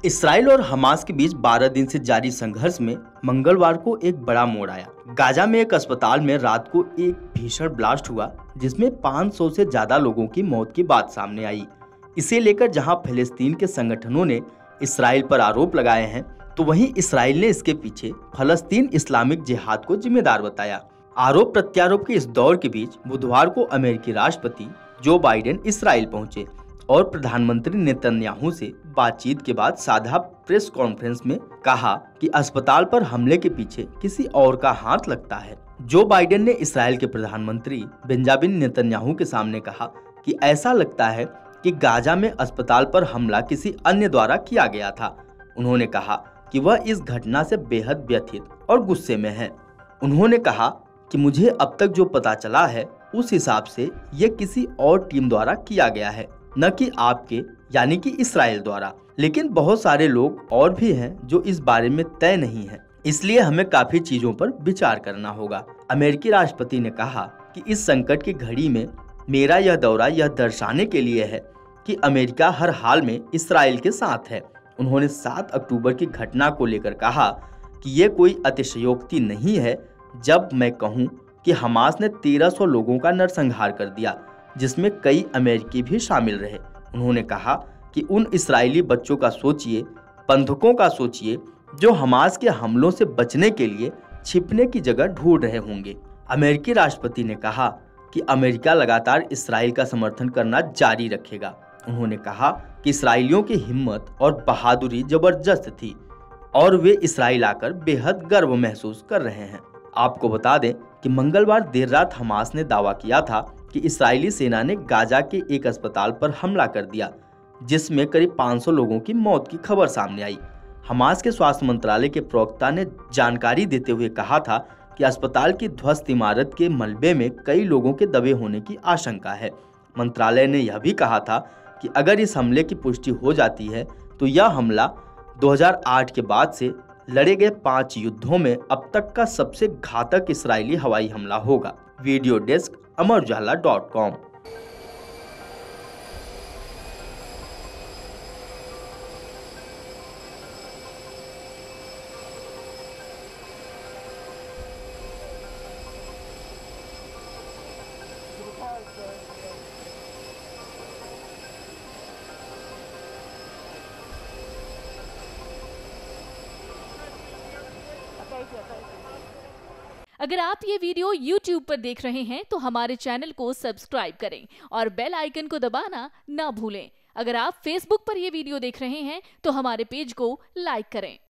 Israel और Hamas के बीच 12 दिन से जारी संघर्ष में मंगलवार को एक बड़ा मोड़ आया। गाजा में एक अस्पताल में रात को एक भीषण ब्लास्ट हुआ जिसमें 500 से ज्यादा लोगों की मौत की बात सामने आई। इसे लेकर जहां फिलिस्तीन के संगठनों ने इसराइल पर आरोप लगाए हैं, तो वहीं इसराइल ने इसके पीछे फलस्तीन इस्लामिक जिहाद को जिम्मेदार बताया। आरोप प्रत्यारोप के इस दौर के बीच बुधवार को अमेरिकी राष्ट्रपति जो बाइडेन इसराइल पहुंचे और प्रधानमंत्री नेतन्याहू से बातचीत के बाद साझा प्रेस कॉन्फ्रेंस में कहा कि अस्पताल पर हमले के पीछे किसी और का हाथ लगता है। जो बाइडेन ने इसराइल के प्रधानमंत्री बेंजामिन नेतन्याहू के सामने कहा कि ऐसा लगता है कि गाजा में अस्पताल पर हमला किसी अन्य द्वारा किया गया था। उन्होंने कहा कि वह इस घटना से बेहद व्यथित और गुस्से में है। उन्होंने कहा कि मुझे अब तक जो पता चला है उस हिसाब से ये किसी और टीम द्वारा किया गया है, न कि आपके यानी कि इसराइल द्वारा। लेकिन बहुत सारे लोग और भी हैं जो इस बारे में तय नहीं है, इसलिए हमें काफी चीजों पर विचार करना होगा। अमेरिकी राष्ट्रपति ने कहा कि इस संकट की घड़ी में मेरा यह दौरा यह दर्शाने के लिए है कि अमेरिका हर हाल में इसराइल के साथ है। उन्होंने 7 अक्टूबर की घटना को लेकर कहा कि ये कोई अतिशयोक्ति नहीं है जब मैं कहूँ कि हमास ने 1300 लोगों का नरसंहार कर दिया, जिसमें कई अमेरिकी भी शामिल रहे। उन्होंने कहा कि उन इस्राएली बच्चों का सोचिए, बंधकों का सोचिए, जो हमास के हमलों से बचने के लिए छिपने की जगह ढूंढ रहे होंगे। अमेरिकी राष्ट्रपति ने कहा कि अमेरिका लगातार इसराइल का समर्थन करना जारी रखेगा। उन्होंने कहा कि इसराइलियों की हिम्मत और बहादुरी जबरदस्त थी और वे इसराइल आकर बेहद गर्व महसूस कर रहे हैं। आपको बता दें कि मंगलवार देर रात हमास ने दावा किया था कि इस्राएली सेना ने गाजा के एक अस्पताल पर हमला कर दिया, जिसमें करीब 500 लोगों की मौत की खबर सामने आई। हमास के स्वास्थ्य मंत्रालय के प्रवक्ता ने जानकारी देते हुए कहा था कि अस्पताल की ध्वस्त इमारत के मलबे में कई लोगों के दबे होने की आशंका है। मंत्रालय ने यह भी कहा था कि अगर इस हमले की पुष्टि हो जाती है तो यह हमला 2008 के बाद से लड़े गए 5 युद्धों में अब तक का सबसे घातक इस्राएली हवाई हमला होगा। वीडियो डेस्क अमरउजाला.com। अगर आप ये वीडियो YouTube पर देख रहे हैं तो हमारे चैनल को सब्सक्राइब करें और बेल आइकन को दबाना ना भूलें। अगर आप Facebook पर ये वीडियो देख रहे हैं तो हमारे पेज को लाइक करें।